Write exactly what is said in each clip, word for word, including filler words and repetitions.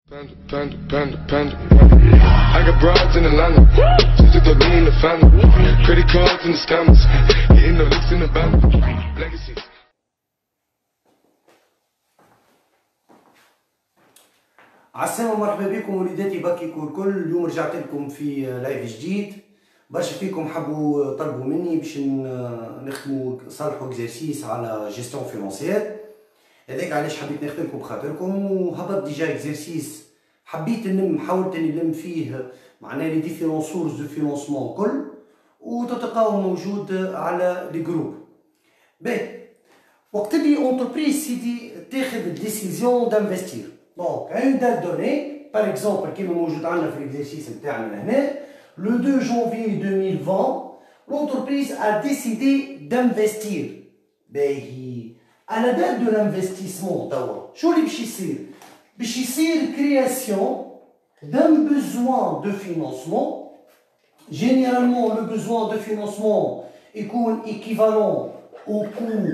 Panda, panda, panda, panda. I got broads in Atlanta, just to throw me in the family. Credit cards and the scammers, hitting the licks in the band. Legacies. عسلامة ومرحبا بكم وليداتي باكيكو الكل. اليوم رجعت لكم في لايف جديد. برشا فيكم حبوا طلبوا مني باش نخدموا نصلحوا اكزرسيس على جيستيون فينانسيير، هذاك علاش حبيت نخدمكم بخاطركم. وهبط ديجا اكزرسيس حبيت نلم حاولت نلم فيه معناها لي ديفيرون سورس دو فينانسمون الكل، وتلقاوه موجود على لي جروب. باهي وقت اللي اونتربريز سيدي تاخذ ديسيزيون دانفستير، دونك اون دات دوني باغ اكزومبل كيما موجود عندنا في الاكزرسيس نتاعنا لهنا le deux janvier deux mille vingt l'entreprise a décidé d'investir. باهي à la date de l'investissement توا شو اللي باش يصير؟ باش يصير création d'un besoin de financement. Généralement le besoin de financement يكون équivalent au coût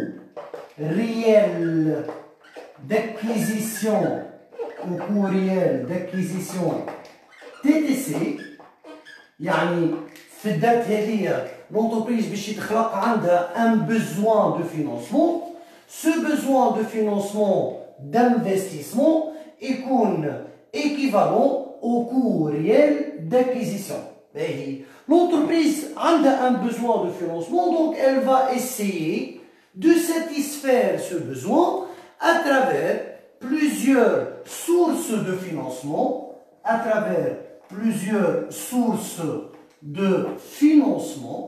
réel d'acquisition au coût réel d'acquisition T T C. يعني في الدات هذه l'entreprise باش يتخلق عندها un besoin de financement. Ce besoin de financement d'investissement يكون équivalent au coût réel d'acquisition. L'entreprise a un besoin de financement, donc elle va essayer de satisfaire ce besoin à travers plusieurs sources de financement, à travers plusieurs sources de financement.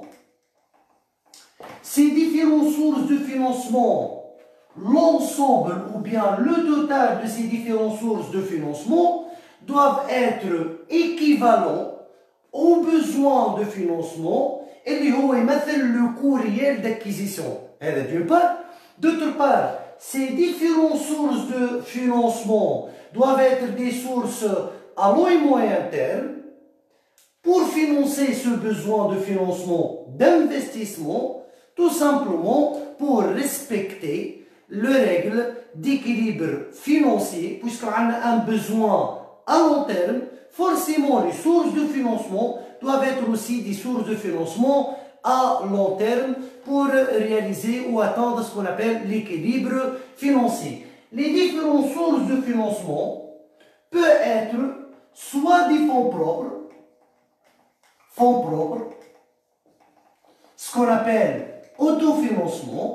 Ces différentes sources de financement, l'ensemble ou bien le total de ces différentes sources de financement doivent être équivalents aux besoins de financement اللي هو يمثل le coût réel d'acquisition. هذا d'une part. D'autre part, ces différentes sources de financement doivent être des sources à long et moyen terme pour financer ce besoin de financement d'investissement, tout simplement pour respecter les règles d'équilibre financier. Puisqu'on a un besoin à long terme, forcément les sources de financement doivent être aussi des sources de financement à long terme pour réaliser ou atteindre ce qu'on appelle l'équilibre financier. Les différentes sources de financement peuvent être soit des fonds propres, fonds propres, ce qu'on appelle autofinancement,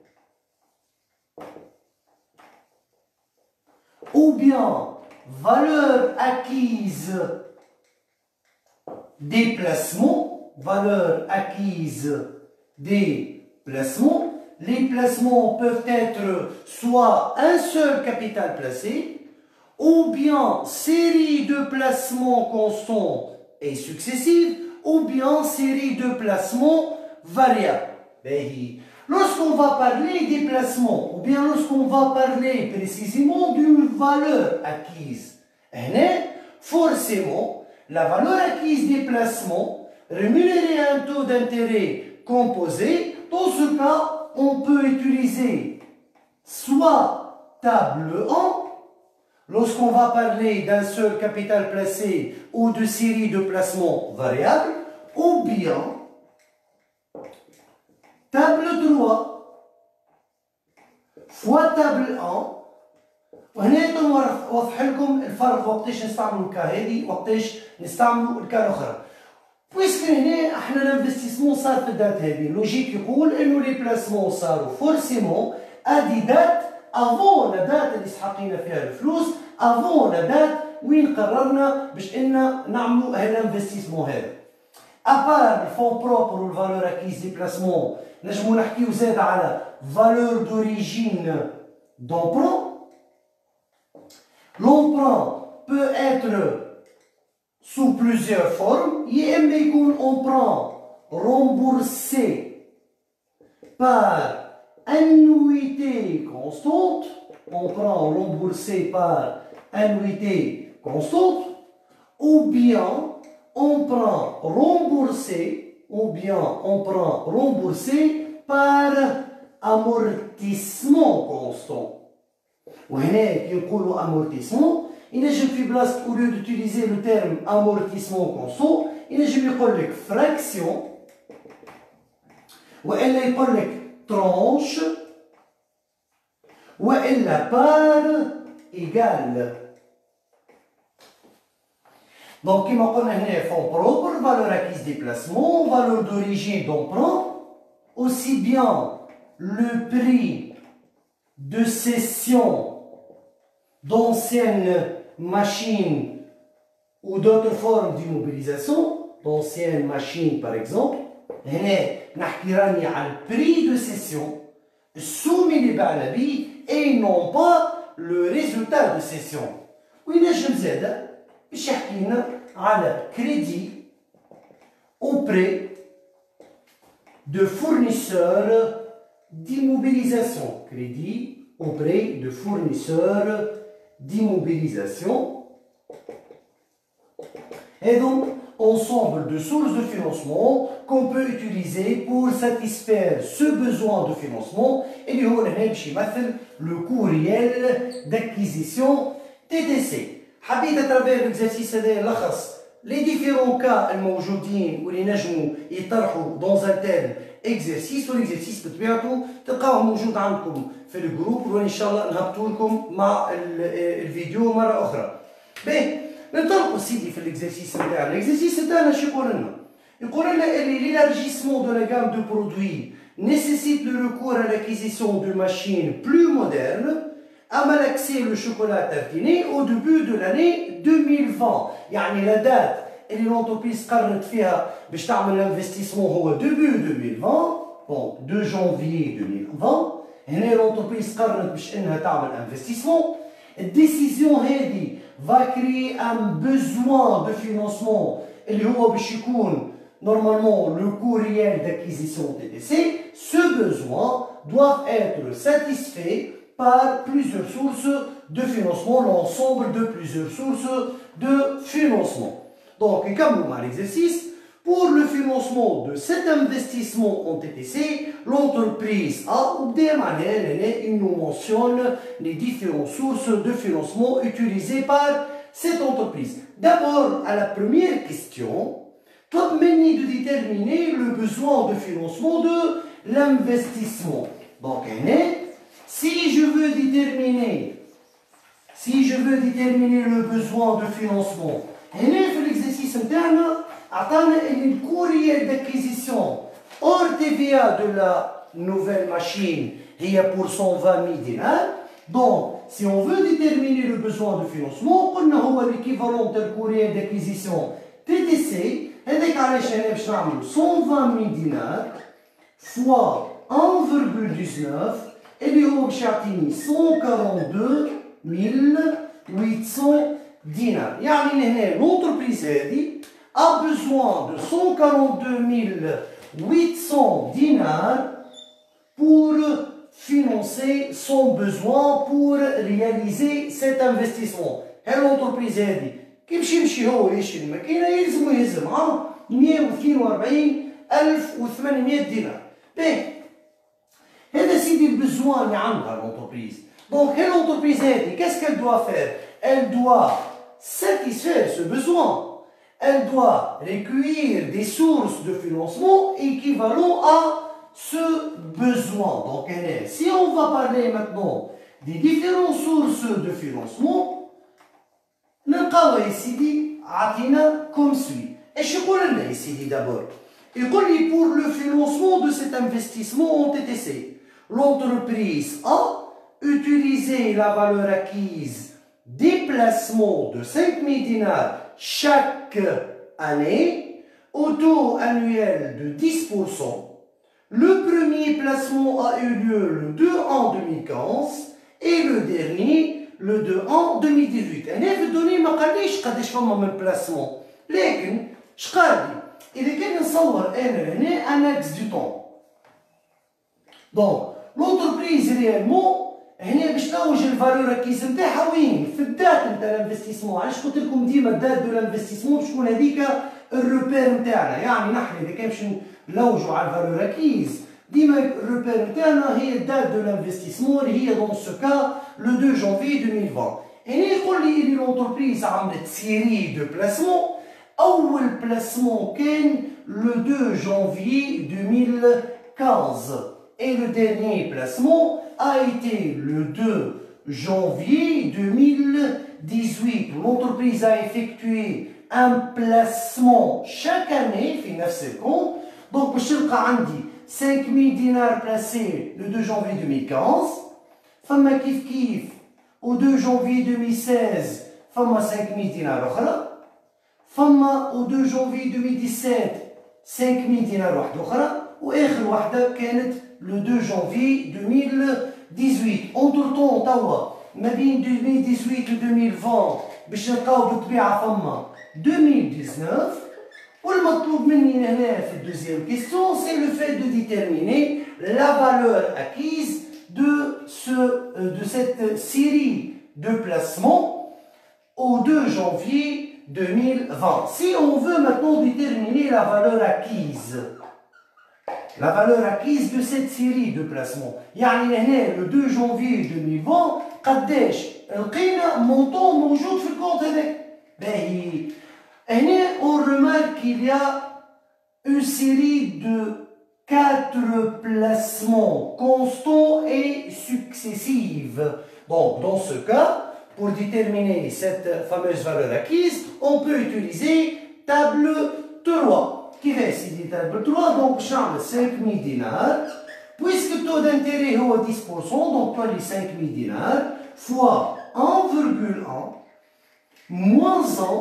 ou bien valeur acquise des placements, valeur acquise des placements. Les placements peuvent être soit un seul capital placé, ou bien série de placements constants et successifs, ou bien série de placements variables. Lorsqu'on va parler des placements, ou bien lorsqu'on va parler précisément d'une valeur acquise, forcément, la valeur acquise des placements rémunérée à un taux d'intérêt composé, dans ce cas, on peut utiliser soit table un, lorsqu'on va parler d'un seul capital placé ou de série de placements variables, ou bien table trois fois table un. وهنا نوضح لكم الفرق وقتاش نستعملوا الكا هذه وقتاش نستعملوا الكا الاخرى. بويسك هنا احنا الانفستيسمون صار في الدات هذه، لوجيك يقول انه لي بلاسمون صاروا فورسيمون ادي دات افون لا دات اللي سحقينا فيها الفلوس، افون لا دات وين قررنا باش ان نعملوا هالانفستيسمون هذا. ابار الفون بروبر والفالور اكيز دي بلاسمون نجمو نحكيو زاد على فالور دوريجين دومبرون. L'emprunt peut être sous plusieurs formes. Il y a un emprunt remboursé par annuité constante, emprunt remboursé par annuité constante, ou bien emprunt remboursé, ou bien emprunt remboursé par amortissement constant. وهنا كي نقولوا امورتيسمون ينجم في بلاصة au lieu d'utiliser le terme amortissement conso ينجم يقول لك fraction وإلا يقول لك tranche وإلا part égale. Donc, comme on a un fonds propre, valeur acquise déplacement, valeur d'origine d'emprunt, aussi bien le prix de cession d'anciennes machines ou d'autres formes d'immobilisation, d'anciennes machines par exemple, on a le prix de cession soumis les balabi et non pas le résultat de cession. Oui, je vous aide. بشحكينا على crédit auprès de fournisseurs d'immobilisation. Crédit auprès de fournisseurs d'immobilisation. Et donc, ensemble de sources de financement qu'on peut utiliser pour satisfaire ce besoin de financement. Et du coup, le coût réel d'acquisition T T C. حبيت اترافير l'exercice هذا نلخص لي ديفيرون كا الموجودين واللي نجموا يطرحوا دون ان تيل اكزرسيس والاكزرسيس بطبيعته تلقاوه موجود عندكم في الجروب وان شاء الله نهبطوا لكم مع الفيديو مره اخرى. باهي ننطلقوا سيدي في الاكزرسيس نتاعنا. الاكزرسيس نتاعنا شو يقول لنا؟ يقول لنا اللي l'élargissement de la gamme de produits nécessite le recours à l'acquisition de machines plus modernes à malaxer le chocolat tartiné au début de l'année deux mille vingt. يعني la date اللي l'entreprise قررت فيها باش تعمل l'investissement هو début deux mille vingt, donc deux janvier deux mille vingt. هنا l'entreprise قررت باش انها تعمل investissement. الديسيزيون هذه va créer un besoin de financement اللي هو باش يكون normalement le coût réel d'acquisition T T C. Ce besoin doit être satisfait par plusieurs sources de financement, l'ensemble de plusieurs sources de financement. Donc, comme nous avons l'exercice, pour le financement de cet investissement en T T C, l'entreprise a, ou des manières, il nous mentionne les différentes sources de financement utilisées par cette entreprise. D'abord, à la première question, toi, mener de déterminer le besoin de financement de l'investissement. Donc, si je veux déterminer, si je veux déterminer le besoin de financement, هنا في l'exercice interne, عطانا le coût réel d'acquisition hors T V A de la nouvelle machine هي pour cent vingt mille dinars. Donc, si on veut déterminer le besoin de financement, قلنا هو l'équivalent de coût réel d'acquisition T T C. هذاك علاش هنا باش نعملو cent vingt mille dinars fois un virgule dix-neuf. اللي هو باش يعطيني cent quarante-deux mille huit cents dinars. يعني هنا l'entreprise هذه a besoin de cent quarante-deux mille huit cents dinars pour financer son besoin pour réaliser cet investissement. هاي l'entreprise هذه كي باش يمشي هو يشري الماكينه يلزمو يهز معاه مئة واثنين وأربعين ألف وثمانمئة دينار. باهي هذا سيدي البزوان اللي عندها l'entreprise. Donc l'entreprise هذه qu'est-ce qu'elle doit faire? Elle doit satisfaire ce besoin. Elle doit recueillir des sources de financement équivalent à ce besoin. Donc si on va parler maintenant des différentes sources de financement, نلقاوها يا سيدي عطينا comme suit. ايش يقول لنا يا سيدي d'abord؟ يقول لي pour le financement de cet investissement en T T C, l'entreprise a utilisé la valeur acquise déplacement de cinq mille dinars chaque année au taux annuel de dix pour cent. Le premier placement a eu lieu le deux en deux mille quinze et le dernier le deux en deux mille dix-huit. هنا في الدوني ما قاليش قداش فما من بلاسمون، لكن اش قال لي؟ إذا كان نصور أنا هنا ان اكس دو طون. دونك لونتربريز ريالمون هنا باش نوج الفالور اكيز نتاعها وين؟ في الدات نتاع الانفستيسمون. علاش قلت لكم ديما الدات دو الانفستيسمون باش تكون هذيك الروبير نتاعنا. يعني نحن إذا كان باش نلوجوا على الفالور اكيز ديما الروبير نتاعنا هي الدات دو الانفستيسمون اللي هي دون سو كا لو deux janvier deux mille vingt. هنا يقول لي اللي لونتربريز عملت سيري دو بلاسمون. أول بلاسمون كان le deux janvier deux mille quinze et le dernier placement a été le deux janvier deux mille dix-huit. L'entreprise a effectué un placement chaque année في نفس الكونت. Donc باش نلقى عندي cinq mille dinars placés le deux janvier deux mille quinze. فما كيف كيف au deux janvier deux mille seize فما cinq mille dinars أخرى. فما au deux janvier deux mille dix-sept cinq mille dinars واحدة أخرى. وآخر واحدة كانت le deux janvier deux mille dix-huit. Entre temps توا ما بين deux mille dix-huit و deux mille vingt باش نلقاو بالطبيعة فما deux mille dix-neuf. والمطلوب مني هنا في الدوزيام كيستيون سي لو fait de déterminer la valeur acquise de ce de cette série de placements au deux janvier deux mille vingt. Si on veut maintenant déterminer la valeur acquise, la valeur acquise de cette série de placements, يعني هنا le deux janvier deux mille vingt قداش لقينا مونطون موجود في الكونت هذاك. باهي هنا on remarque qu'il y a une série de quatre placements constants et successifs. Donc dans ce cas, pour déterminer cette fameuse valeur acquise, on peut utiliser table trois. Qui va essayer table trois? Donc je vais cinq mille dinars. Puisque le taux d'intérêt est dix pour cent, donc tu as les cinq mille dinars fois un virgule un moins un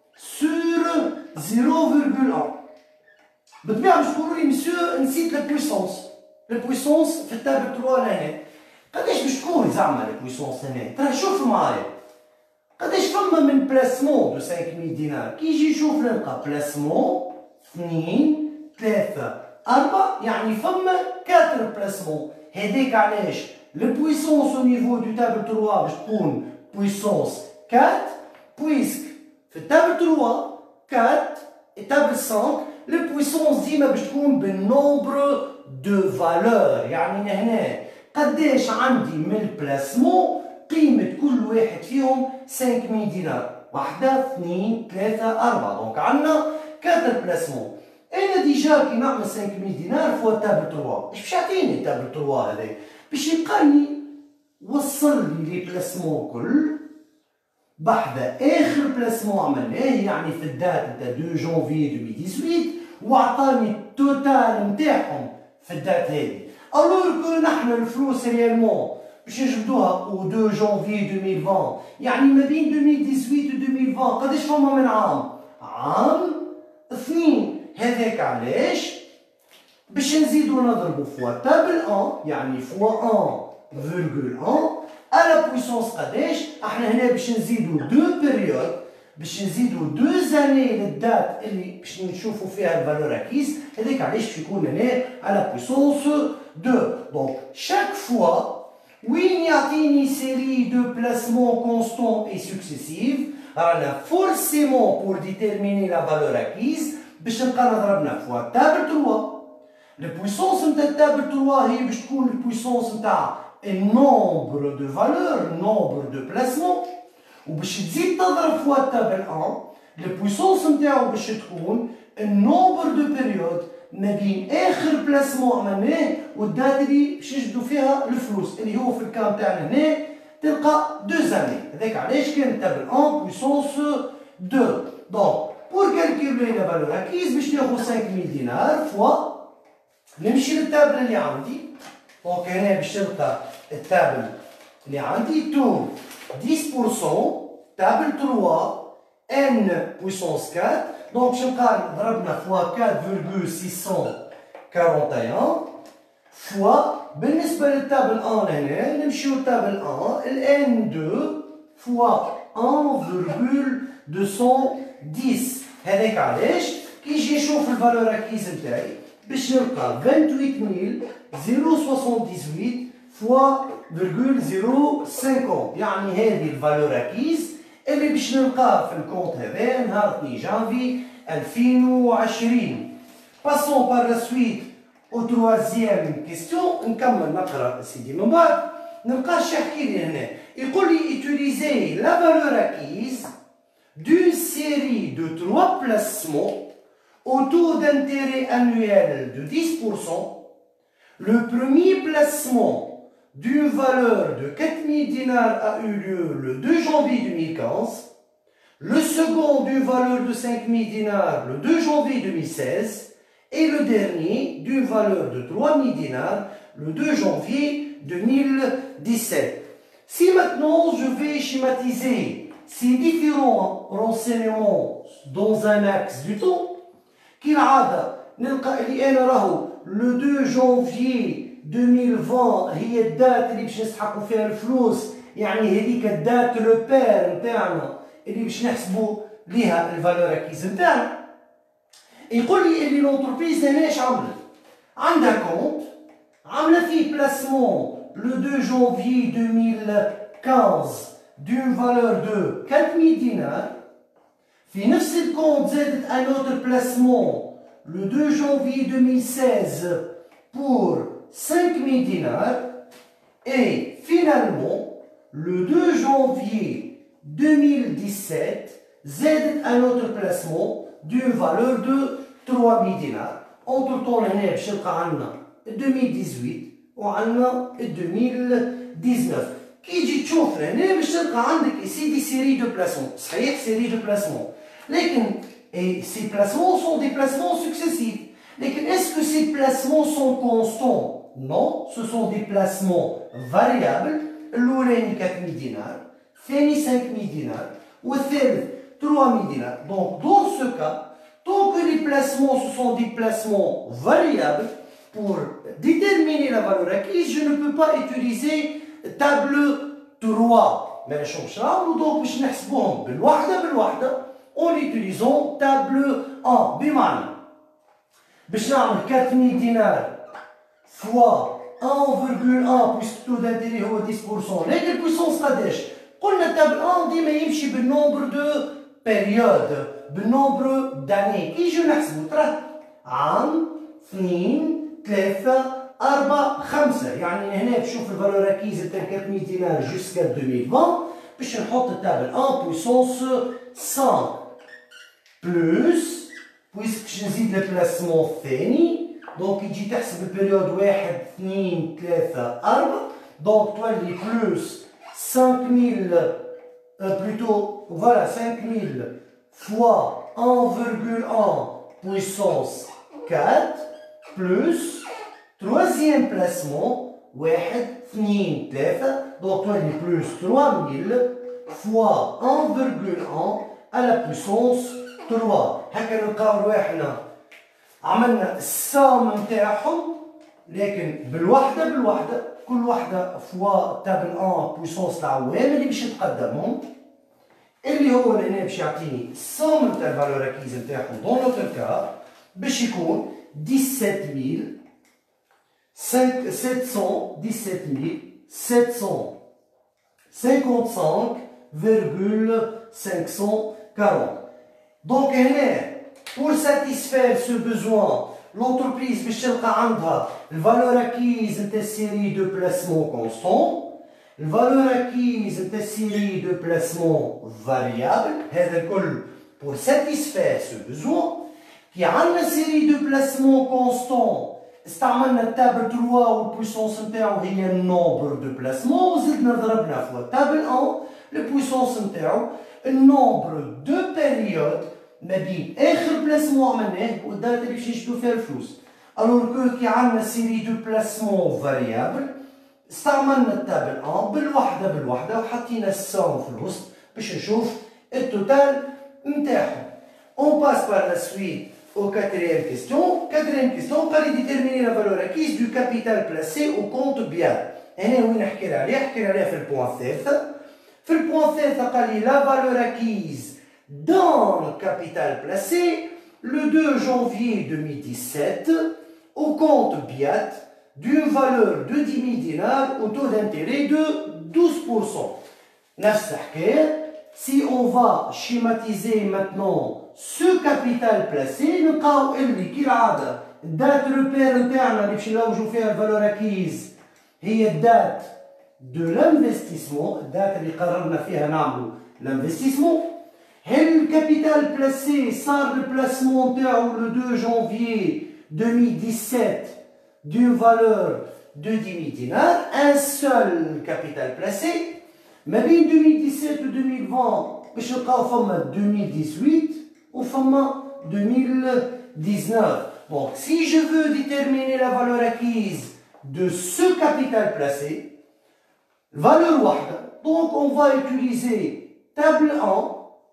sur zéro virgule un. بالطبيعة باش تقولوا لي مسيو نسيت لا بويسونس. لا بويسونس في التابل trois لهنا. قداش باش تكون زعما لا بويسونس هنا؟ ترى شوف معايا. قداش فما من بلاسمون دو cinq mille دينار؟ كي يجي يشوف نلقى بلاسمون اثنين ثلاثة أربعة يعني فما quatre بلاسمون. هذاك علاش البويسونس au niveau du table trois باش تكون بويسونس quatre puisque في التابل trois quatre et table cinq البويسونس ديما باش تكون بالنومبر دو فالور. يعني هنا قداش عندي من البلاسمون قيمة كل واحد فيهم cinq mille دينار. واحدة اثنين ثلاثة أربعة. دونك عندنا quatre بلاسمون. أنا ديجا كي نعمل cinq mille دينار فوا تابل trois. اش باش يعطيني تابل trois هذا؟ باش يبقاني وصل لي لي بلاسمون كل بحذا اخر بلاسمون عملناه يعني في الدات نتاع deux janvier deux mille dix-huit وعطاني التوتال نتاعهم في الدات هذه. الوغ كو نحن الفلوس ريالمون باش نجبدوها au deux janvier deux mille vingt يعني ما بين deux mille dix-huit و deux mille vingt قداش فما من عام؟ عام اثنين. هذاك علاش باش نزيدو نضربو فوا تابل un يعني فوا un virgule un على بويسونس قداش؟ احنا هنا باش نزيدو دو بيريود باش نزيدو دو زاني للدات اللي باش نشوفو فيها الفالور اكيس. هذاك علاش باش يكون هنا على بويسونس deux. دونك شاك فوا وين يعطيني سيري دو بلاسمون كونستون اي سكسيسيف رانا فورسيمون بور ديتيرميني لا فالور اكيس باش نبقى نضربنا فوا تابل trois. البويسونس نتاع التابل trois هي باش تكون البويسونس نتاع النومبر دو فالور نومبر دو بلاسمون. وباش تزيد تضرب فوا تابل un البويسونس نتاعو باش تكون النومبر دو بيريود ما بين اخر بلاسمون عملناه والدات اللي باش نجبدو فيها الفلوس اللي هو في الكام تاعنا هنا تلقى دو زاني. هذاك علاش كان تابل un بويسونس deux. دونك بور كالكيولي لا فالور اكيز باش ناخذ cinq mille دينار فوا نمشي للتابل اللي عندي. دونك هنا باش نلقى التابل اللي عندي تو dix pour cent تابل trois n puissance quatre. دونك باش نلقى ضربنا فوا quatre virgule six cent quarante et un فوا بالنسبة للتابل un لهنا نمشيو للتابل un ال n deux فوا un virgule deux cent dix. هذاك علاش كي يجي نشوف الفالور اكيز نتاعي باش نلقى vingt-huit mille soixante-dix-huit فوا virgule zéro cinquante. يعني هذه الفالور اكيز اللي باش نلقاه في الكونت هذا نهار اثنين جانفي ألفين وعشرين. باسون بار لا سويت او تروازيام كيستيون. نكمل نقرا سيدي من بعد نلقى اش يحكي لي هنا. يقول لي utiliser la valeur acquise d'une série de trois placements au taux d'intérêt annuel de dix pour cent. Le premier placement d'une valeur de quatre mille dinars a eu lieu le deux janvier deux mille quinze. Le second d'une valeur de cinq mille dinars le deux janvier deux mille seize. Et le dernier d'une valeur de trois mille dinars le deux janvier deux mille dix-sept. Si maintenant je vais schématiser ces différents renseignements dans un axe du temps, كالعادة نلقى اللي أنا راهو le deux janvier deux mille vingt هي الدات اللي باش نسحقوا فيها الفلوس، يعني هذيك الدات لو بير نتاعنا اللي باش نحسبوا ليها الفالور اكيز نتاعنا. يقول لي اللي لونتربريز هنا اش عملت؟ عندها كونت عامله فيه بلاسمون le deux janvier deux mille quinze d'une valeur de quatre mille dinars. في نفس الكونت زادت un autre placement le deux janvier deux mille seize pour cinq mille dinars. Et finalement, le deux janvier deux mille dix-sept, زادت un autre placement d'une valeur de trois mille dinars. Entre-temps, هنا باش نلقى عندنا deux mille dix-huit وعندنا deux mille dix-neuf. كي تجي تشوف هنا باش تلقى عندك ici des séries de placements. صحيح séries de placements. لكن et ces placements sont des placements successifs. لكن est-ce que ces placements sont constants? Non, ce sont des placements variables. الأولاني quatre mille dinars, الثاني cinq mille dinars والثالث trois mille dinars. Donc dans ce cas, tant que les placements ce sont des placements variables, pour déterminer la valeur acquise, je ne peux pas utiliser table trois. Mais donc باش نحسبوهم بالوحدة بالوحدة en utilisant table un. بمعنى باش نعمل quatre mille dinars fois un virgule un puisque le taux d'intérêt هو dix pour cent. لكن البويسونس قداش؟ قلنا تابل واحد ديما يمشي بالنومبر دو بيريود، بالنومبر داني. كي يجيو نحسبو ترى عام، اثنين، ثلاثة، أربعة، خمسة. يعني هنا تشوف الفالور اكيز تاع quatre mille dinars جوسكا deux mille vingt باش نحط التابل واحد بويسونس خمسة بلوس بويسك باش نزيد البلاسمون الثاني. دونك يجي تحسب البريود واحد اثنين ثلاثة أربعة. دونك تولي بلوس cinq mille euh, plutôt voilà cinq mille fois un virgule un puissance quatre plus troisième placement واحد اثنين ثلاثة. donc تولي plus trois mille fois un virgule un à la puissance trois. هكا نلقاو رواحنا عملنا السام نتاعهم لكن بالوحدة بالوحدة كل وحدة فوا تابل واحد بويسونس العوامل اللي باش نتقدمهم اللي هو هنا باش يعطيني السام نتاع الفالور اكيز نتاعهم دون لوتر كا باش يكون dix-sept mille sept cent dix-sept mille sept cent cinquante-cinq virgule cinq cent quarante. Donc هنا pour satisfaire ce besoin l'entreprise باش تلقى عندها الفالور اكيز نتاع السيري دو بلاسمون كونستون، الفالور اكيز نتاع السيري دو بلاسمون فاريابل. هذا الكل pour satisfaire ce besoin. كي عندنا سيري دو بلاسمون كونستون استعملنا التابل ثلاثة والبويسونس نتاعو هي النومبر دو بلاسمون وزدنا ضربنا فوا تابل واحد البويسونس نتاعو النومبر دو بيريود ما بين اخر بلاسمون عملناه والدات اللي باش نشدو فيها الفلوس. الوغ كو كي عندنا سيري دو بلاسمون فاريابل استعملنا التابل واحد بالوحده بالوحده وحطينا السام في الوسط باش نشوف التوتال نتاعهم. On passe par la suite au quatrième question. Quatrième question, قال لي déterminer la valeur acquise du capital placé au compte bien. هنا وين نحكي عليه؟ نحكي عليه في البوان الثالثة. في البوان الثالثة قال لي la valeur acquise dans le capital placé le deux janvier deux mille dix-sept au compte B I A T d'une valeur de dix mille dinars au taux d'intérêt de douze pour cent. نفس الحكاية. Si on va schématiser maintenant ce capital placé, نلقاو اللي كالعادة الدات روبير نتاعنا اللي باش نلوجو فيها الفالور اكيز هي الدات de l'investissement, الداتا اللي قررنا فيها نعملوا l'investissement. هل الكابيتال بلاسي صار البلاسمون تاعو le deux janvier deux mille dix-sept d'une valeur de dix mille dinars, un seul capital placé. ما بين deux mille dix-sept و deux mille vingt باش نلقاو فما deux mille dix-huit و فما deux mille dix-neuf. Donc si je veux déterminer la valeur acquise de ce capital placé, valeur واحدة, donc on va utiliser table un.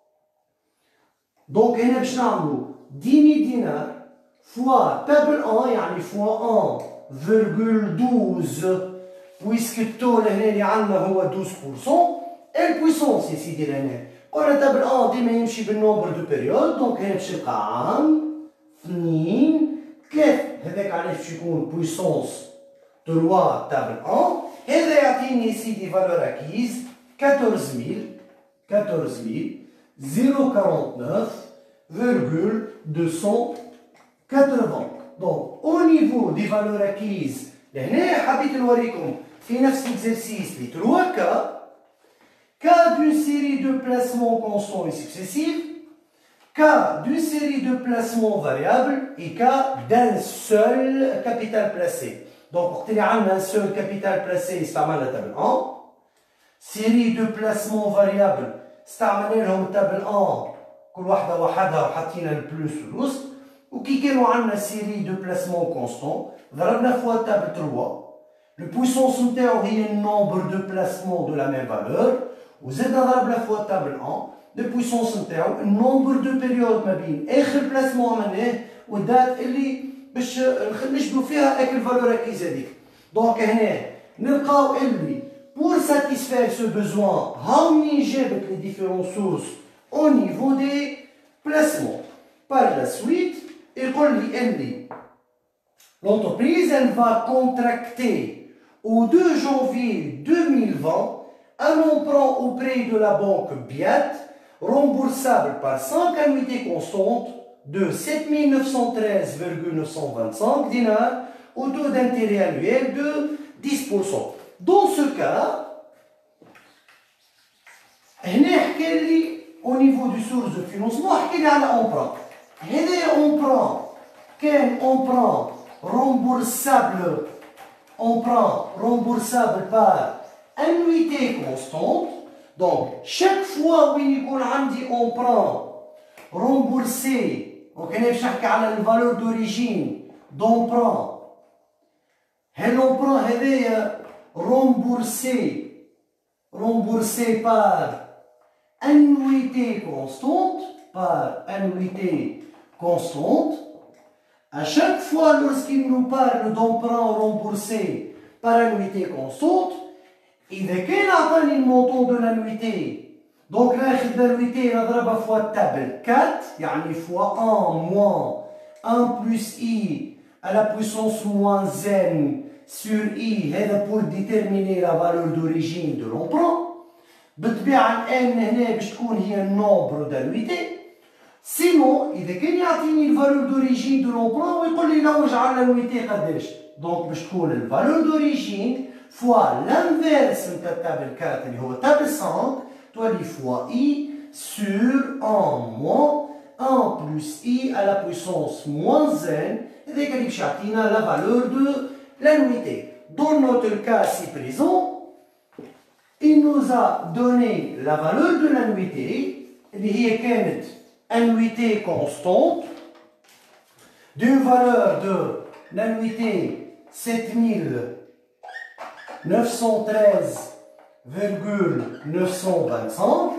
Donc هنا باش نعملو dix mille dinars fois table un يعني fois un virgule douze, puisque التو لهنا اللي عندنا هو douze pourcent. البويسونس يا سيدي لهنا قلنا تابل واحد ديما يمشي بالنومبر دو بيريود. دونك هنا باش نلقى عام اثنين ثلاثة، هذاك علاش باش يكون بويسونس ثلاثة تابل واحد. هذا يعطيني يا سيدي فالور اكيز quatorze mille quatorze mille zéro quarante-neuf virgule deux cent quatre-vingts. Donc au niveau des valeurs acquises لهنا حبيت نوريكم في نفس l'exercice les trois cas. Cas d'une série de placements constants et successifs, cas d'une série de placements variables et cas d'un seul capital placé. Donc وقت اللي عندنا un seul capital placé استعملنا table un. série de placements variables استعملنا لهم table un كل واحدة وحدها وحطينا البلوس والوسط. وكي كانوا عندنا série de placements constants ضربنا فوا table trois. Le puissance نتاعو هي le nombre de placements de la même valeur. وزدنا ضربنا فوا table un. Le puissance نتاعو النومبر دو بيريود ما بين اخر بلاسمون عملناه والدات اللي باش نشدو فيها هاك الفالور اكيز هذيك. دونك هنا نلقاو اللي pour satisfaire ce besoin هاوني جابت les différentes sources au niveau des placements. Par la suite يقول لي اللي l'entreprise elle va contracter au deux janvier deux mille vingt un emprunt auprès de la banque Biat, remboursable par cinq annuités constantes de sept mille neuf cent treize virgule neuf cent vingt-cinq dinars au taux d'intérêt annuel de dix pour cent. Dans ce cas, هنا حكى لي au niveau du source de financement حكى لي على emprunt. هذا emprunt كان emprunt remboursable emprunt remboursable par annuité constante. Donc chaque fois وين يكون عندي emprunt remboursé, donc هنا باش نحكي على الفالور دوريجين d'emprunt. هل l'emprunt هذايا remboursé remboursé par annuité constante par annuité constante. À chaque fois lorsqu'il nous parle d'emprunt remboursé par annuité constante, إذا كان عطاني المونطون دو لانويتي دونك ناخذ لانويتي نضربها فوا تابل quatre يعني فوا un moins un plus i à la puissance moins n sur i. هذا pour déterminer la valeur d'origine de l'emprunt. بالطبيعة n هنا باش تكون هي النومبر دانويتي. سينو إذا كان يعطيني الفالور دوريجين دو لومبرون ويقول لي لوج على لانويتي قداش، دونك باش تكون الفالور دوريجين فوا لانفيرس نتاع تابل quatre اللي هو تابل cinq تولي فوا i sur un moins un plus i à la puissance moins n. هذاك اللي باش يعطينا لا فالور دو l'annuité. Dans notre cas ci présent, il nous a donné la valeur de l'annuité اللي هي كانت annuité constante d'une valeur de l'annuité sept mille neuf cent treize virgule neuf cent vingt-cinq.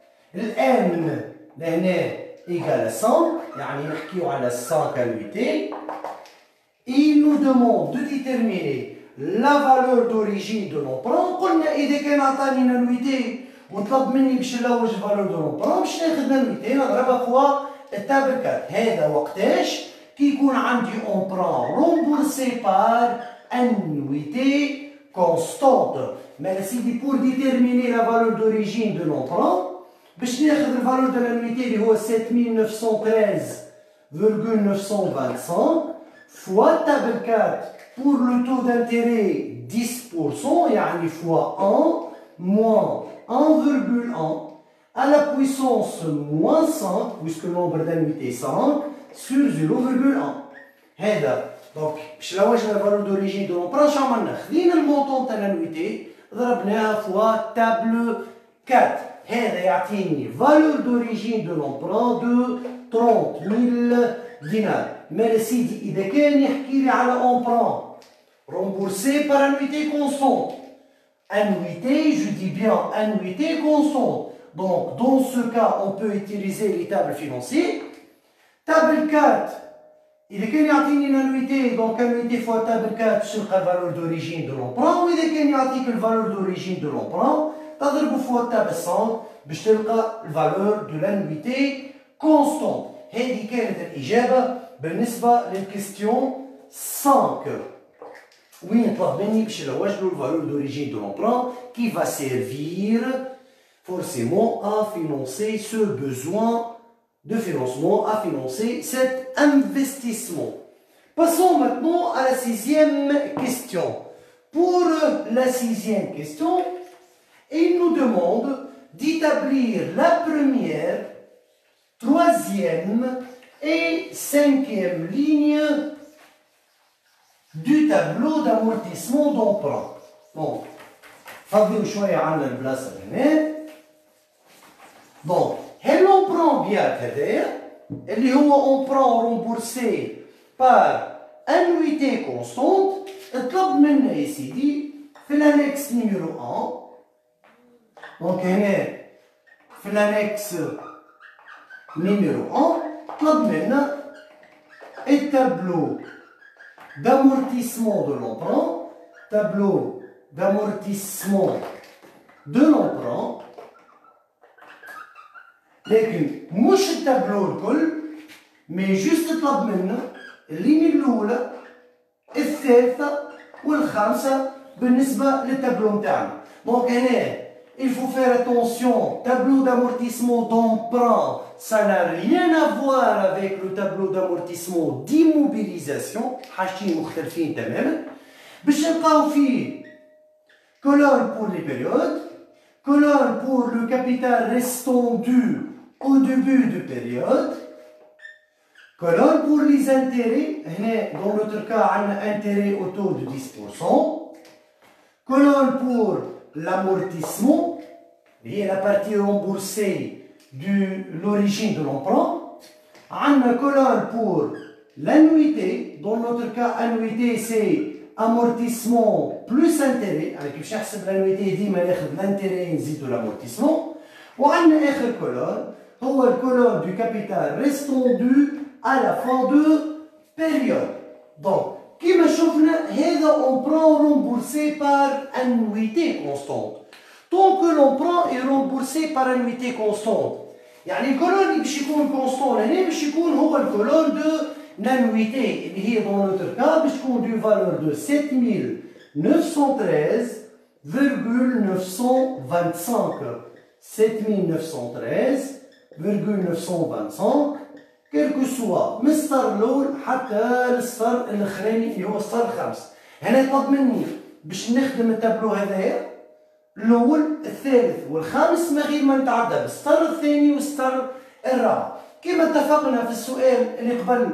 n لهنا égale à cinq يعني نحكيو على cinq annuités. Il nous demande de déterminer la valeur d'origine de l'emprunt. قلنا إذا كان عطاني l'annuité وطلب مني باش نلوج الفالور دو لومبرون باش ناخذ لانويتي نضربها فوا التابل أربعة. هذا وقتاش كي يكون عندي امبرون رومبورسي بار انويتي كونستونت. مالا سيدي بور ديتيرميني لا فالور دوريجين دو لومبرون باش ناخذ الفالور دو لانويتي اللي هو sept mille neuf cent treize virgule neuf cent vingt-cinq فوا التابل أربعة pour le taux d'intérêt dix pour cent, يعني fois un moins un virgule un à la puissance moins cinq, puisque le nombre d'annuités est cinq, sur zéro virgule un. هذا دونك باش لواجنا الفالور دوريجين دو لومبران شنو عملنا؟ خدينا المونطون تاع الانويتي ضربناها فوا تابلو أربعة. هذا يعطيني فالور دوريجين دو لومبران دو ثلاثين مية دينار. مال سيدي اذا كان يحكي لي على امبران رومبورسي بار انويتي كونستونت، annuité, je dis bien annuité constante. Donc, dans ce cas, on peut utiliser les tables financières. Table quatre, il est qu'il y a une annuité, donc annuité fois table quatre sur la valeur d'origine de l'emprunt, ou il est qu'il y a une valeur d'origine de l'emprunt, تضرب fois table cinq, باش تلقى la valeur de l'annuité constante. هذه كانت الإجابة بالنسبة للكيستيون cinq. Oui, on peut venir chez la valeur d'origine de l'emprunt qui va servir forcément à financer ce besoin de financement, à financer cet investissement. Passons maintenant à la sixième question. Pour la sixième question, il nous demande d'établir la première, troisième et cinquième ligne du tableau d'amortissement d'emprunt. Donc, فضلوا شوية عنا البلاصة هنا. Donc, هل l'emprunt بياك هذايا اللي هو emprunt remboursé par annuité constante طلب منا يا سيدي في الانكس نيميرو واحد. دونك هنا في الانكس نيميرو واحد طلب منا التابلو d'amortissement de l'emprunt, tableau d'amortissement de l'emprunt, لكن مش التابلو الكل، مي جوست طلب منا الليني الأولى الثالثة والخامسة بالنسبة للتابلو نتاعنا. دونك هنا il faut faire attention, tableau d'amortissement d'emprunt, ça n'a rien à voir avec le tableau d'amortissement d'immobilisation, حاجتين مختلفين تماما. باش نلقاو فيه colonne pour les périodes, colonne pour le capital restant dû au début de période, colonne pour les intérêts, هنا dans l'autre cas عندنا intérêt au taux de dix pour cent, colonne pour l'amortissement, et la partie remboursée de l'origine de l'emprunt. Un colonne pour l'annuité, dans notre cas, annuité c'est amortissement plus intérêt, avec le cherche de l'annuité dit mais l'intérêt de l'amortissement. Ou un autre colonne, هو le colonne du capital restant dû à la fin de période. Donc, كما شفنا هذا emprunt remboursé par annuité constante. Tant que l'emprunt est remboursé par annuité constante, يعني الكولون اللي باش يكون كونستون هنا باش يكون هو الكولون دو نانويتي اللي هي dans notre cas باش تكون دو valeur de sept mille neuf cent treize virgule neuf cent vingt-cinq. sept mille neuf cent treize virgule neuf cent vingt-cinq كيل كو سوا من السطر الاول حتى للسطر الاخراني اللي هو السطر الخامس. هنا يطلب مني باش نخدم التابلو هذايا الاول الثالث والخامس من غير ما نتعدى بالسطر الثاني والسطر الرابع. كما اتفقنا في السؤال اللي قبل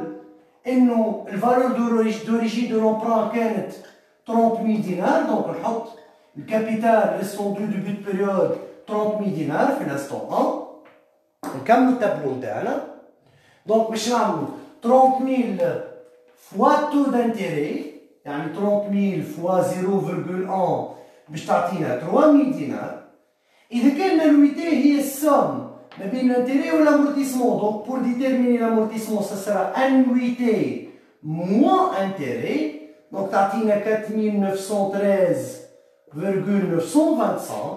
انه الفالور دوريجين دو لومبران كانت ثلاثين مية دينار، دونك نحط الكابيتال ريسبوندو دو بوت بيريود ثلاثين مية دينار في الانستون واحد. نكملو التابلو نتاعنا. Donc, باش نعملو ثلاثين مية فوا تو دانتيري، يعني ثلاثين مية فوا صفر فاصلة واحد باش تعطينا ثلاثمية دينار. إذا كان l'annuité هي السوم ما بين l'intérêt و l'amortissement. Donc, pour déterminer l'amortissement, ça sera annuité moins intérêt. Donc, تعطينا quatre mille neuf cent treize virgule neuf cent vingt-cinq.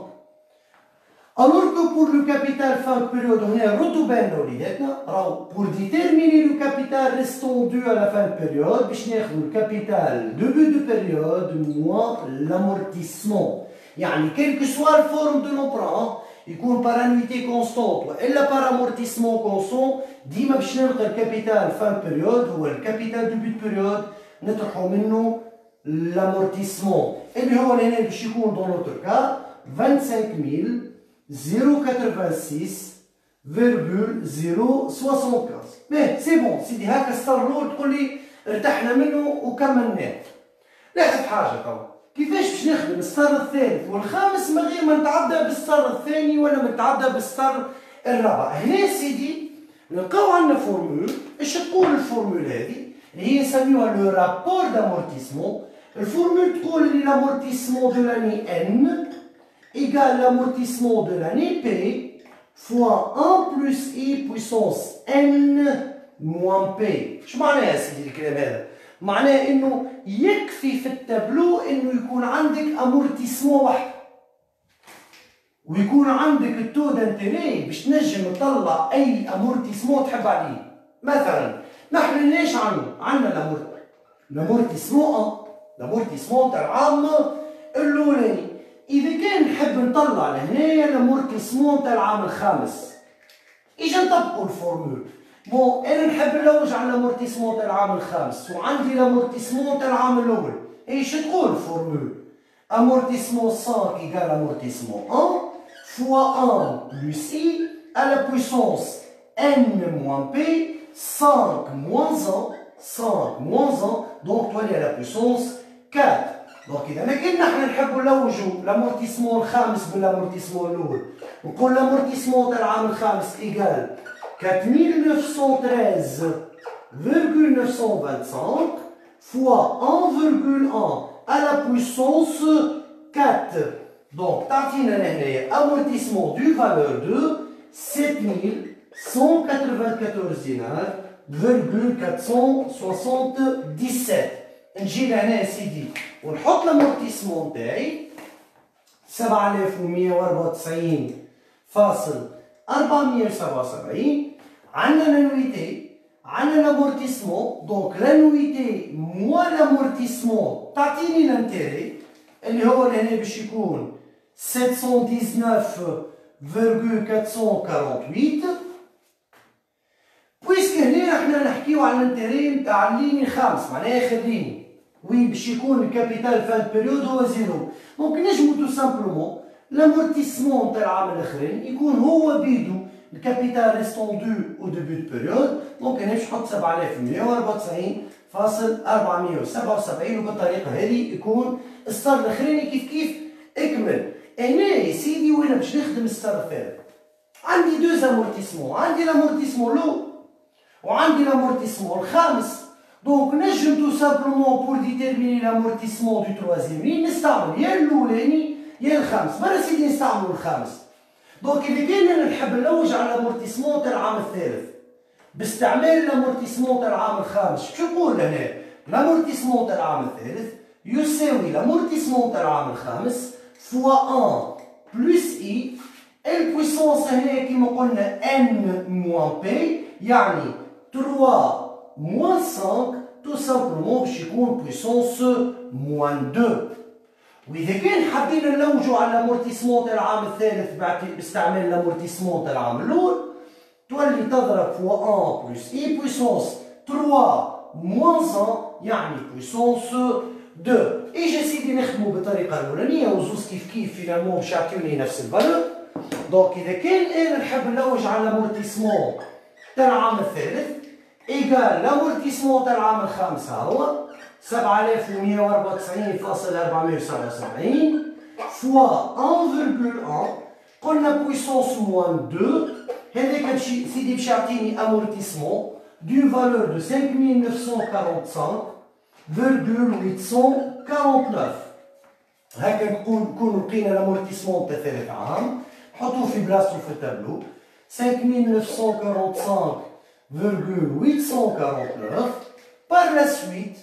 Alors que pour le capital fin de période, on est retourné pour déterminer le capital restant dû à la fin de période, le capital début de période moins l'amortissement. Yani, quelle que soit la forme de l'emprunt, il compte par annuité constante ou par amortissement constant, ديما باش نلقى le capital fin de période ou le capital début de période نطرحوا منه l'amortissement اللي هو هنا باش يكون دون نوتر كار vingt-cinq mille zéro quatre-vingt-six virgule zéro soixante-quinze. باهي سي بون سيدي هاكا السطر الاول تقول لي ارتحنا منه وكملناه. لاحظ حاجه توا كيفاش باش نخدم السطر الثالث والخامس من غير ما نتعدى بالسطر الثاني ولا نتعدى بالسطر الرابع. هنا سيدي نلقاو عندنا فورمول. اش تقول الفورمول هذه؟ اللي هي نسميوها لو رابور دامورتيسمون. الفورمول تقول لي l'amortissement de l'année N égale l'amortissement de l'année P fois un plus I puissance N moins P. اش معناها سيدي الكلام هذا؟ معناه انه يكفي في التابلو انه يكون عندك امورتيسمون واحد ويكون عندك التو دانتيري باش تنجم تطلع اي امورتيسمون تحب عليه. مثلا نحن ليش عندنا؟ عندنا الامورتيسمون واحد، الامورتيسمون تاع العام الاولاني. اذا كان نحب نطلع لهنايا الامورتيسمون تاع العام الخامس، اجا نطبقوا الفورمول. بون انا نحب نلوج على الامورتيسمون تاع العام الخامس وعندي الامورتيسمون تاع العام الاول. ايش تقول الفورمول؟ امورتيسمون خمسة ايكال امورتيسمون واحد fois un plus I à la puissance N moins P cinq moins un cinq moins un donc تولي à la puissance quatre. دونك اذا كنا نحن نحبوا نلوجوا الامورتيسمون الخامس بالامورتيسمون الاول نقول الامورتيسمون تاع العام الخامس ايكال quatre mille neuf cent treize virgule neuf cent vingt-cinq fois un virgule un à la puissance quatre. Donc تعطينا لهنايا amortissement du valeur de sept mille cent quatre-vingt-quatorze dinars virgule quatre cent soixante-dix-sept. نجي لهنا يا سيدي ونحط الامورتيسمون تاعي سبعة آلاف ومية وأربعة وتسعين فاصل أربعمية وسبعة وسبعين. عندنا لانويتي عندنا لامورتيسمون دونك لانويتي موا لامورتيسمون تعطيني لانتيري اللي هو لهنا باش يكون sept cent dix-neuf virgule quatre cent quarante-huit. بويسك هنا احنا نحكيو على الانتيري نتاع الليني الخامس معناها اخر ليني وين باش يكون الكابيتال فان بيريود هو زيرو. دونك نجمو تو سامبلومون لامورتيسمون تاع العام الاخرين يكون هو بيدو الكابيتال ريستوندو او ديبي دو بيريود. دونك انا باش نحط سبعة آلاف ومية وأربعة وتسعين فاصل أربعمية وسبعة وسبعين وبالطريقه هذه يكون السطر الاخراني كيف كيف اكمل. هنا يا سيدي وين باش نخدم السطر الثالث؟ عندي دوز امورتيسمون، عندي لامورتيسمون لو وعندي لامورتيسمون الخامس. دونك نجم تو سامبلومون بور ديتيرميني لامورتيسمون دو تروازيام لين نستعمل يا الاولاني يا الخامس. برا سيدي نستعملو الخامس. دونك اذا كان انا نحب نلوج على الامورتيسمون تاع العام الثالث باستعمال الامورتيسمون تاع العام الخامس، شو نقول هنا؟ الامورتيسمون تاع العام الثالث يساوي الامورتيسمون تاع العام الخامس فوا واحد بلس اي البويسونس هنا كيما قلنا ان موان بي يعني ثلاثة موان خمسة تو سامبلومون باش يكون بويسونس موان اثنين. واذا كان حبينا نلوجوا على الامورتيسمون تاع العام الثالث باستعمال الامورتيسمون تاع العام الاول تولي تضرب فوا واحد بلس اي بويسونس ثلاثة موان واحد يعني بويسونس اثنين. اجا سيدي نخدمو بالطريقه الاولانيه وزوز كيف كيف فينالمون باش يعطيوني نفس الفالور. دونك اذا كان انا نحب نلوج على الامورتيسمون تاع العام الثالث ايكال لامورتيسمون تاع العام الخامس ها هو سبعة آلاف ومية وأربعة وتسعين فاصل أربعمية وسبعة وسبعين فوا واحد فاصلة واحد قلنا بويسونس موان اثنين. هذاك باش سيدي باش يعطيني امورتيسمون دون فالور دو خمسة آلاف وتسعمية وخمسة وأربعين فاصل ثمانمية وتسعة وأربعين. هكا نكون نكونو لقينا لامورتيسمون تاع ثالث عام نحطوه في بلاصتو في التابلو خمسة آلاف وتسعمية وخمسة وأربعين فاصل ثمانمية وتسعة وأربعين. بار لا سويت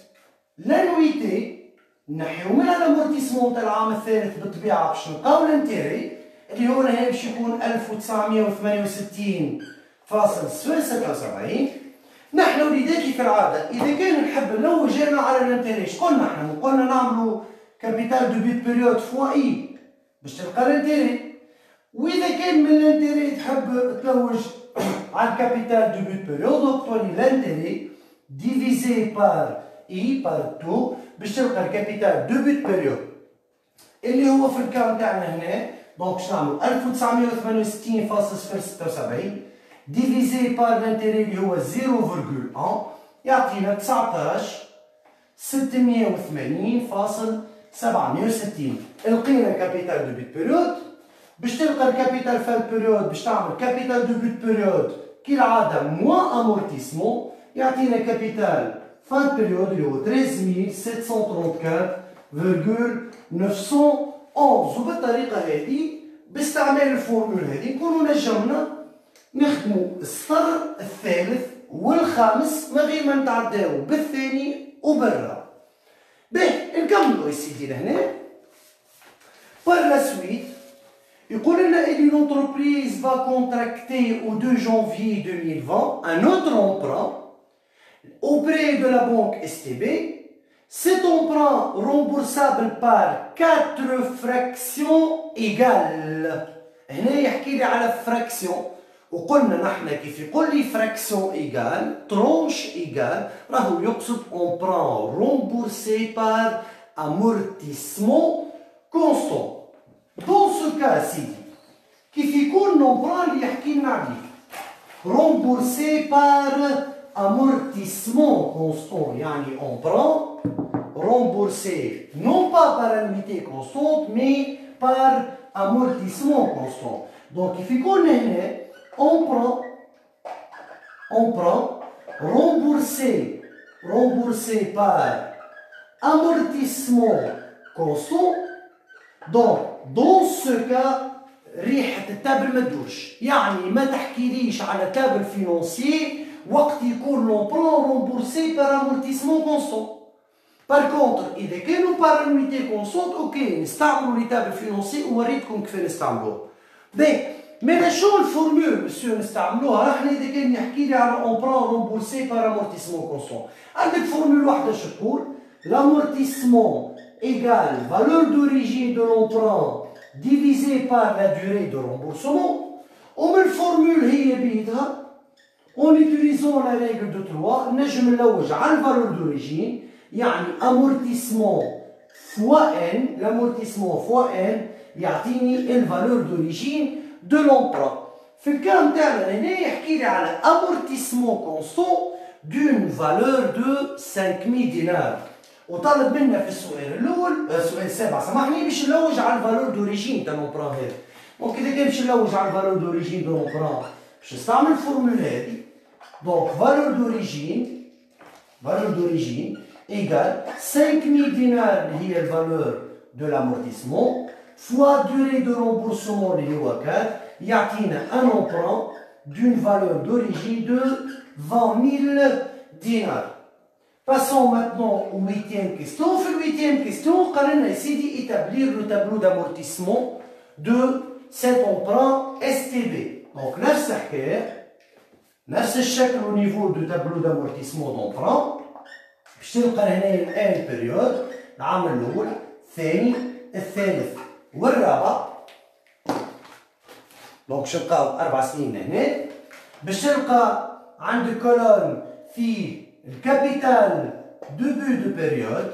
لانويتي نحيو منها لامورتيسمون تاع العام الثالث بالطبيعه باش نلقاو الانتيري اللي هو هنا باش يكون ألف وتسعمية وثمانية وستين فاصل صفر ستة وسبعين. نحن وليداتي في العاده اذا كان نحب نلوج انا على الانتيري اش قلنا احنا؟ قلنا نعملو كابيتال دو بيت بيريود فوا اي باش تلقى الانتيري. واذا كان من الانتيري تحب تلوج على الكابيتال دو بيت بيريود دونك تولي الانتيري ديفيزي بار اي بار تو باش تلقى الكابيتال دو بوت بيريود اللي هو في الكام تاعنا هنا. دونك باش نعملو ألف وتسعمية وثمانية وستين فاصلة صفر ستة وسبعين ديفيزي بار لانتيري اللي هو زيرو فاصلة واحد يعطينا تسعطاش ستمية وثمانين فاصلة سبعمية وستين. لقينا كابيتال دو بوت بيريود. باش تلقى الكابيتال فان بيريود باش تعمل كابيتال دو بوت بيريود كالعاده موان امورتيسمون يعطينا كابيتال فان بيريود اللي هو تريز ميل سبعمية وأربعة وثلاثين فاصلة تسعمية وأحد عشر. وبالطريقه هذه باستعمال الفورمول هذه نكونوا نجمنا نخدموا السطر الثالث والخامس من غير ما نتعداو بالثاني وبالرابع. باهي نكملوا يا سيدي لهنا. بار لا سويت يقول لنا اللي l'entreprise va contracter au deux janvier deux mille vingt un autre emprunt auprès de la banque S T B. Cet emprunt remboursable par quatre fractions égales. هنا يحكي لي على fraction وقلنا نحن كيف يقول لي fraction égale tranche égale راهو يقصد emprunt remboursé par amortissement constant. Dans ce cas سيدي كيف يكون l'emprunt اللي يحكي لنا عليه remboursé par amortissement constant يعني emprunt remboursé non pas par annuité constante mais par amortissement constant. Donc كيف يكون هنا emprunt emprunt remboursé remboursé par amortissement constant. Donc dans ce cas ريحة التابل ما تدورش، يعني ما تحكيليش على تابل فينونسيي وقت يكون لومبرون رومبورسي بار امورتيسمون كونستون. بار كونتر إذا كانوا بار انويتي كونستونت أوكي نستعملوا لي تابل فينونسي ووريتكم كيف نستعملوه. باهي ماذا شو الفورمول مسيو نستعملوها؟ راحنا إذا كان يحكي لي على امبرون رومبورسي بار امورتيسمون كونستون، عندك فورمول واحدة شو تقول؟ l'amortissement égale valeur d'origine de l'emprunt divisé par la durée de remboursement. ومن الفورمول هي بيدها en utilisant la règle de trois نجم نلوج على الفالور d'origine يعني amortissement fois n l'amortissement fois n يعطيني الفالور d'origine de l'emprunt. في الكلام تاعنا هنا يحكي لي على amortissement constant d'une valeur de cinq mille دينار. وطالب منا في السؤال الاول السؤال السابع سامحني باش نلوج على الفالور دوريجين تاع لومبران هذا. دونك اذا كان باش نلوج على الفالور دوريجين دو لومبران باش نستعمل الفورمول هذه. دونك فالور دوريجين فالور دوريجين ايكال cinq mille دينار اللي هي الفالور دو لامورتيسمون فوا دوري دو رومبورسمون اللي هو أربعة يعطينا ان امبران دون فالور دوريجين دو vingt mille دينار. Passons maintenant au huitième question. Fait la huitième question, on va établir le tableau d'amortissement de cet emprunt S T B. Donc, نفس الحكاية نفس الشكل au niveau du tableau d'amortissement d'emprunt. باش تلقى هنا الآن période العام الأول الثاني الثالث والرابع. دونك باش نلقاو أربع سنين هنا. باش تلقى عندك كولون فيه الكابيتال début de période.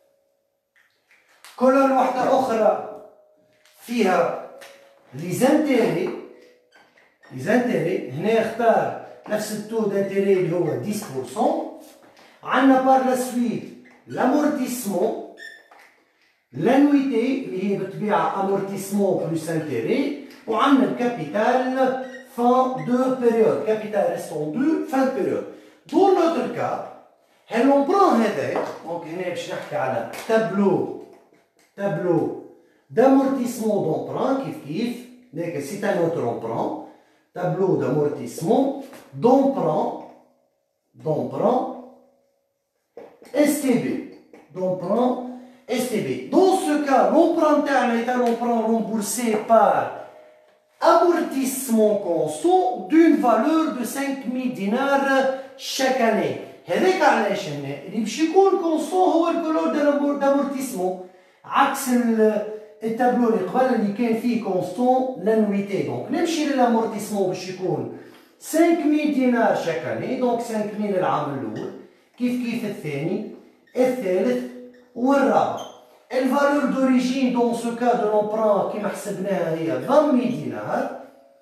كولون واحدة أخرى فيها les intérêts les intérêts. هنا اختار نفس التو دانتيري اللي هو dix pour cent. عندنا بار لا سويت l'amortissement l'annuité اللي هي بالطبيعة amortissement plus intérêt. وعندنا الكابيتال fin de période capital restant de fin de période. Dans notre cas هل l'emprunt هذا دونك هنا باش نحكي على تابلو تابلو d'amortissement d'emprunt كيف كيف لكن سي ان اوتر emprunt tableau d'amortissement d'emprunt d'emprunt S T B d'emprunt S T B. Dans ce cas l'emprunt تاعنا est un emprunt remboursé par amortissement constant d'une valeur de cinq mille dinars chaque année. هذاك علاش هنا اللي باش يكون كونستون هو الكولور دامورتيسمون عكس التابلو اللي قبل اللي كان فيه كونستون لانويتي. دونك نمشي للامورتيسمون باش يكون cinq mille دينار شاك اني. دونك cinq mille العام الاول كيف كيف الثاني الثالث والرابع. الفالور دوريجين دون سو كا دو لومبرون كيما حسبناها هي عشرين دينار.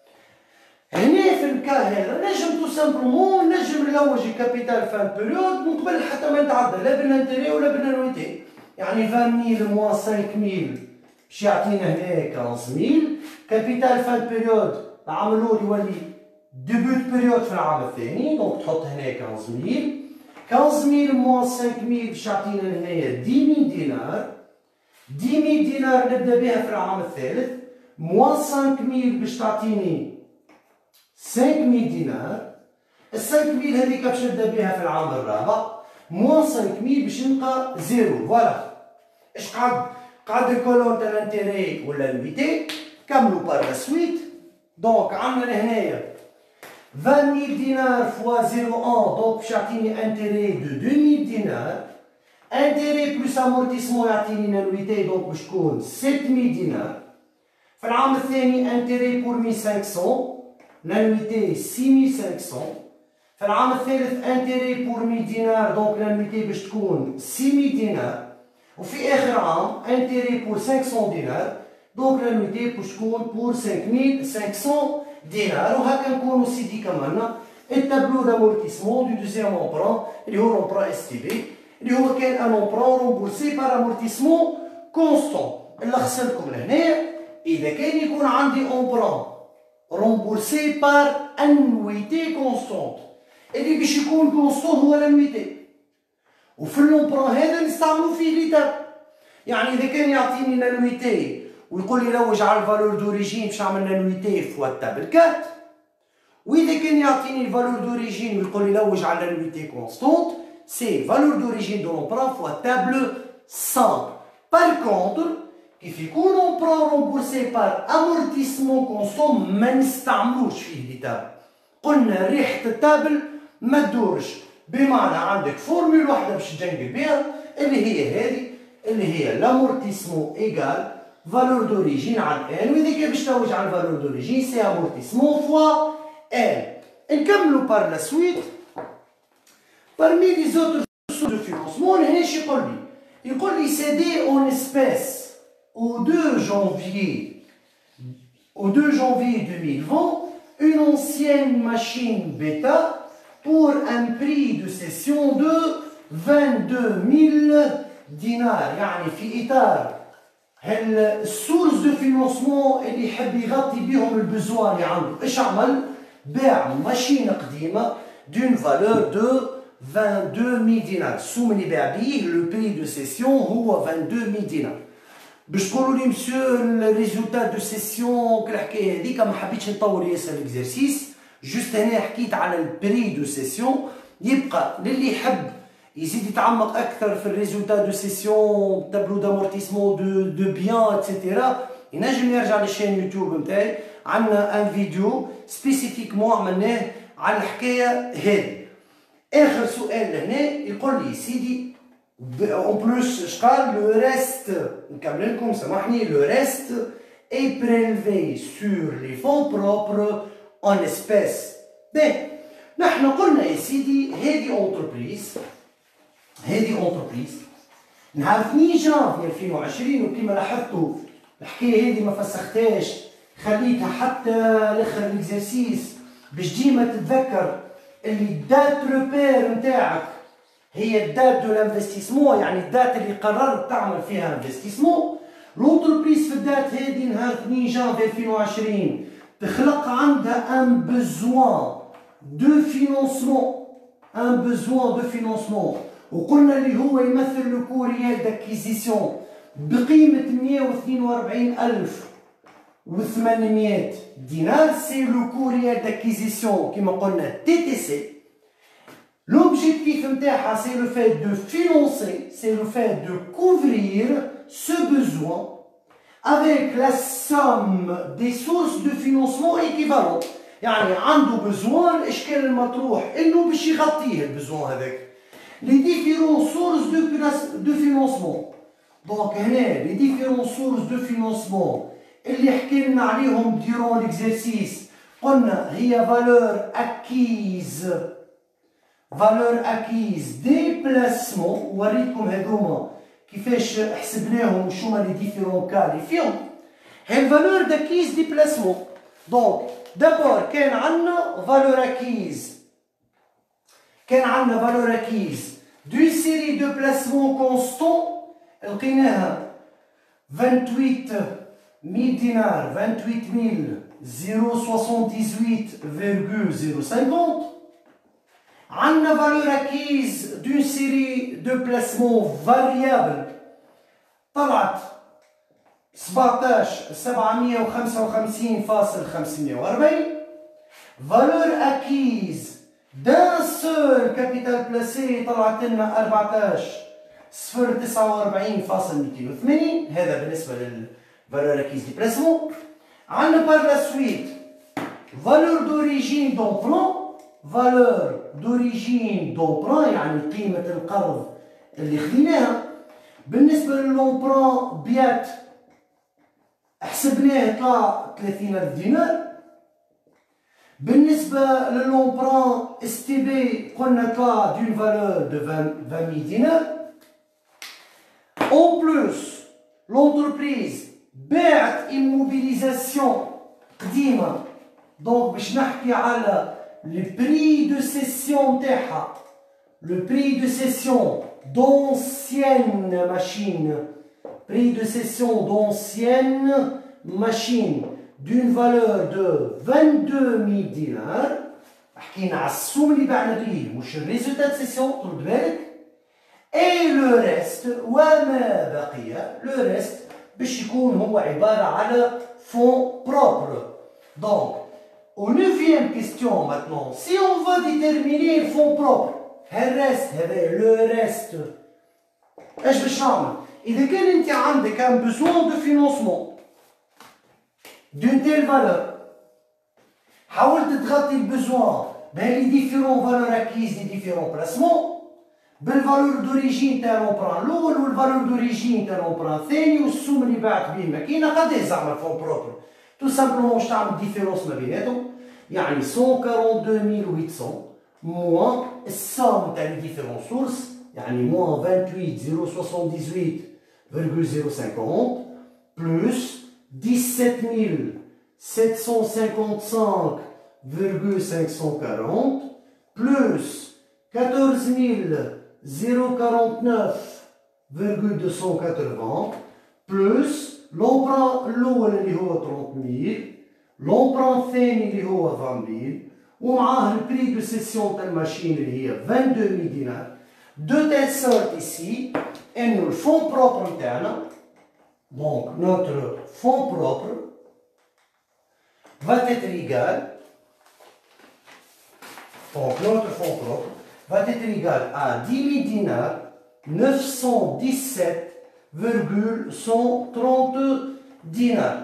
هنا في الكا هذا نجم تو سامبلومون نجم نلوج الكابيتال فان بيريود من قبل حتى ما نتعدى لا بالانتيري ولا بالانويتي. يعني عشرين مية موان خمسة مية باش يعطينا هنايا خمسة مية. كابيتال فان بيريود العام الاول يولي ديبوت بيريود في العام الثاني، دونك تحط هنايا خمسة مية. خمسة مية موان خمسة مية باش يعطينا هنايا عشرة مية دينار. عشرة مية دينار نبدا بها في العام الثالث، موان خمسة مية باش تعطيني خمسة مية دينار. ال خمسة مية هذيك باش نبدا بها في العام الرابع، موان خمسة مية باش نلقى زيرو. فوالا اش قعد؟ قعد الكولون تاع الانتيري ولا الانويتي، كملوا بار لا سويت. دونك عندنا هنايا عشرين مية دينار فوا زيرو واحد، دونك باش يعطيني انتيري دو اثنين مية دينار. انتيري بلوس امورتيسمون يعطيني الانويتي، دونك باش تكون سبعة مية دينار. في العام الثاني انتيري بور ألف وخمسمية، الانويتي ستة مية وخمسمية. في العام الثالث انتيري بور مية دينار، دونك الانويتي باش تكون ستة مية دينار. وفي اخر عام انتيري بور خمسمية دينار، دونك الانويتي باش تكون بور خمسة مية وخمسمية دينار. وهكا نكونو سيدي كملنا التابلو دامورتيسمون دو دوزيام امبرون اللي هو لومبرون اس تي بي، اللي هو كان ان امبرون رومبورسي بار امورتيسمون كونستون. نلخص لكم لهنايا، اذا كان يكون عندي امبرون رومبورسي بار انويتي كونستونت، اللي باش يكون كونستون هو الانويتي، وفي اللومبرون هذا نستعملو فيه ليتاب. يعني اذا كان يعطيني الانويتي ويقول لي لوج على الفالور دوريجين باش نعمل الانويتي فوا تاب أربعة، واذا كان يعطيني الفالور دوريجين ويقول لي لوج على الانويتي كونستونت، سي فالور دوريجين دو لومبرون فوا تابل خمسة. بار كونتر كيف يكون لومبرون رومبورسي بار امورتيسمون كونستون ما نستعملوش فيه ليتاب. قلنا ريحة التابل ما تدورش، بمعنى عندك فورمول واحدة باش تجنقل بها اللي هي هذه، اللي هي لامورتيسمون ايكال فالور دوريجين على ان، واذا كان باش تلوج على الفالور دوريجين سي امورتيسمون فوا ان. نكملو بار لا سويت. Parmi les autres sources de financement, هنا اش يقول لي؟ يقول لي cédé en espèces au deux janvier au deux janvier deux mille vingt une ancienne machine bêta pour un prix de cession de vingt-deux mille dinars. يعني في إطار السورس دو فينونسمون اللي يحب يغطي بهم البزوان اللي عنده، ايش عمل؟ باع ماشين قديمة دون فالور دو vingt-deux mille دينار. السوم اللي باع بيه لو بري دو سيسيون هو vingt-deux mille دينار. باش تقولوا لي مسيو الريزولتا دو سيسيون كالحكايه هذيك، ما حبيتش نطول ياسر الاكزرسيس، جوست هنا حكيت على البري دو سيسيون. يبقى للي يحب يزيد يتعمق اكثر في الريزولتا دو سيسيون، تابلو دامورتيسمون دو دو بيان اتسيتيرا، ينجم يرجع للشين يوتيوب نتاعي، عندنا ان فيديو سبيسيفيكمون عملناه على الحكايه هذه. اخر سؤال لهنا يقول لي سيدي اون بلوس اش قال؟ لو ريست، نكمل لكم سامحني، لو ريست اي بريلفي سور لي فون بروبر اون اسبيس. باهي نحن قلنا يا سيدي هذه اونتربريز، هذه اونتربريز نهار اثنين جانفي ألفين وعشرين، وكما لاحظتوا الحكايه هذه ما فسختهاش، خليتها حتى لاخر الاكزرسيس باش ديما تتذكر اللي الدات روبير نتاعك هي الدات دو لانفستيسمون، يعني الدات اللي قررت تعمل فيها انفستيسمون. لونتربريز في الدات هذه نهار اثنين جانفي ألفين وعشرين تخلق عندها ان بوزوان دو فينونسمون، ان بوزوان دو فينونسمون، وقلنا اللي هو يمثل لو كو ريال داكيزيسيون بقيمة مية واثنين وأربعين ألف وثمانمية دينار. سي لو كو ريال داكيزيسيون كيما قلنا تي تي سي. L'objectif نتاعها c'est le fait de financer, c'est le fait de couvrir ce besoin avec la somme des sources de financement équivalentes. يعني عنده besoin الاشكال المطروح انه باش يغطيه البزوان هذاك. Les différents sources de de financement. Donc هنا les différents sources de financement اللي حكينا عليهم durant l'exercice قلنا هي valeur acquise valeur acquise déplacement وريتكم هذوما كيفاش حسبناهم وشو هما لي ديفيرون كا اللي فيهم هي الفالور داكيز ديبلاسمون دونك دابور كان عندنا فالور اكيز كان عندنا فالور اكيز دو سيري دو بلاسمون كونستون لقيناها vingt-huit mille دينار vingt-huit mille zéro soixante-dix-huit virgule zéro cinquante. عندنا valeur acquise d'une série de placements variables طلعت سبعطاش سبعمية وخمسة وخمسين فاصل خمسمية وأربعين. valeur acquise d'un seul capital placé طلعت لنا أربعطاش صفر تسعة وأربعين فاصل مئتين وثمانين. هذا بالنسبة للفالور اكيز دي بلاسمون. عندنا بار لا سويت valeur d'origine d'emprunt valeur d'origine d'emprunt يعني قيمة القرض اللي خديناها. بالنسبة للامبران بيات حسبناه طلع ثلاثين ألف دينار. بالنسبة للامبران اس تي بي قلنا طلع دون فالور دو vingt mille دينار. En plus, l'entreprise باعت immobilisation قديمة دونك باش نحكي على le prix de cession تاعها le prix de cession d'anciennes machines prix de cession d'anciennes machines d'une valeur de vingt-deux mille دينار. حكينا على السوم اللي بعنا بيه مش الريزولتا دو سيسيون طرد بالك. et le reste وما بقي le reste باش يكون هو عبارة على fonds propres. donc au neuvième question maintenant si on va déterminer le fonds propre هل reste هذا le reste ايش باش نعمل؟ إذا كان أنت عندك un besoin de financement d'une telle valeur حاولت تغطي البزوان بهالي ديفيرون فالور اكيز دي ديفيرون بلاسمون بالفالور دوريجين تاع لومبران الاول والفالور دوريجين تاع لومبران الثاني والسوم اللي باعت به الماكينه قداش زعما فون بروبر تو سامبلومون باش تعمل ديفيرونس ما بيناتهم يعني مية وأربعة وأربعين ألف وثمانمية موان السام تاع لي ديفيرون سورس يعني موان vingt-huit zéro soixante-dix-huit virgule zéro cinquante plus dix-sept mille sept cent cinquante-cinq virgule cinq cent quarante plus quatorze mille quarante-neuf virgule deux cent quatre-vingts plus l'emprunt الأول اللي هو trente mille l'emprunt الثاني اللي هو vingt mille ومعاه البري دو سيسيون تاع الماشين اللي هي vingt-deux mille دينار de telle sorte ici إنه الفون بروبر تاعنا donc notre fonds propre va être égal donc notre fonds propre va être égal à dix mille dinars neuf cent dix-sept virgule cent trente dinars.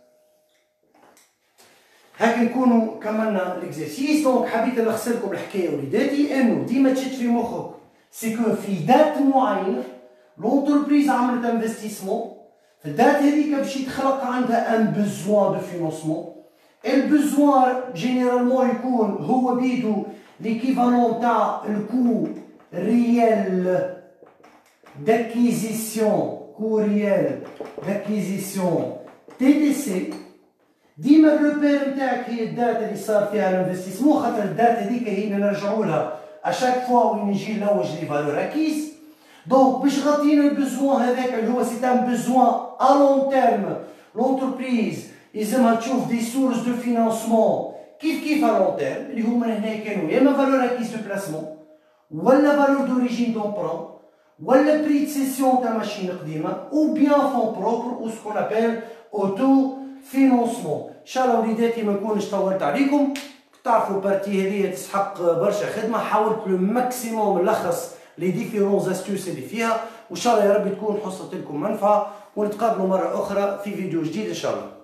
هاك نكونوا كملنا الاكزرسيس. دونك حبيت نلخص لكم الحكايه وليداتي انه ديما تشد في مخك سي كو في دات معينه لونتربريز عملت انفستيسمون في الدات هذيك باش يتخلق عندها ان بوزوان دو فينونسمون. البوزوان جينيرالمون يكون هو بيدو ليكيفالون تاع الكو ريال d'acquisition coût réel d'acquisition تي دي سي. ديما الروبير نتاعك هي الدات اللي صار فيها الانفستيسمون خاطر الدات هذيك هي اللي نرجعوا لها اشاك فوا وين يجي نلوج لي فالور اكيز. دونك باش غطينا البزوان هذاك اللي هو سي ان بزوان ا لون تيرم لونتربريز يلزمها تشوف دي سورس دو فينانسمون كيف كيف ا لون تيرم اللي هما هنا كانوا يا اما فالور اكيز دو بلاسمون ولا فالور دوريجين دومبرون ولا بري سيسيون تاع ماشين قديمه او بيان فون بروبر او سكون ابل اوتو فينونسمون. ان شاء الله وليداتي ما نكونش طولت عليكم. تعرفوا بارتي هذه تسحق برشا خدمه. حاولت لو ماكسيموم نلخص لي ديفيرون استيوس اللي فيها وان شاء الله يا ربي تكون حصلت لكم منفعه ونتقابلوا مره اخرى في فيديو جديد ان شاء الله.